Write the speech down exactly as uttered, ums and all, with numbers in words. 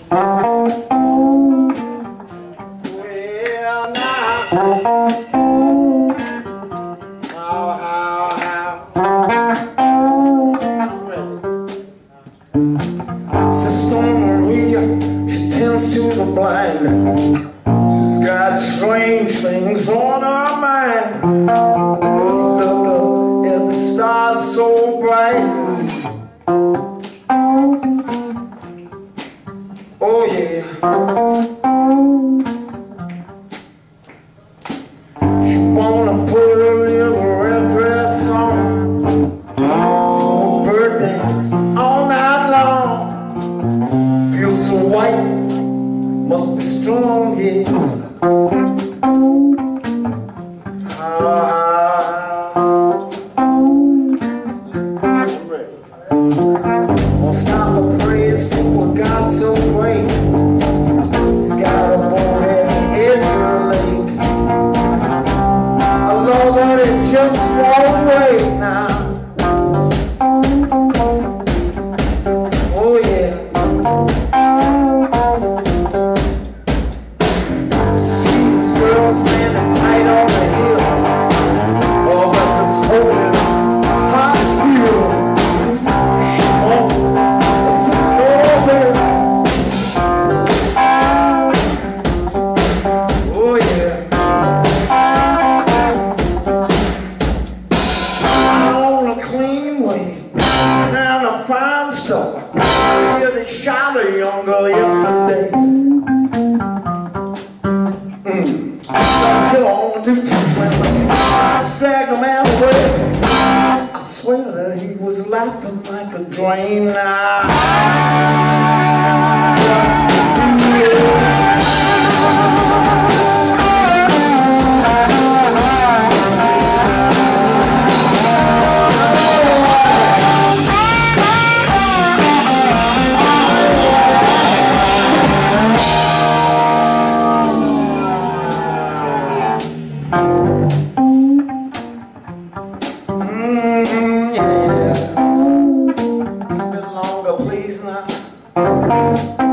Well, now, how, how, how? Sister Maria, she tends to the blind. She's got strange things on her mind. Look up at the stars so bright. Oh yeah. She wanna put her little red dress on, oh, bird dance all night long. Feels so white, must be strong, yeah. Won't stop for praise to a God so great. He's got a bone at the edge of the lake. I love it, it just won't wait now. Oh yeah. See this girl standing tight on the hill, all that was holding Pop's heel. And a fine stuff. Hear the shot of young girl yesterday. Mm. Some kid on the new team dragged a man away. I swear that he was laughing like a drain. Now, mm-hmm, yeah. A bit longer, please now.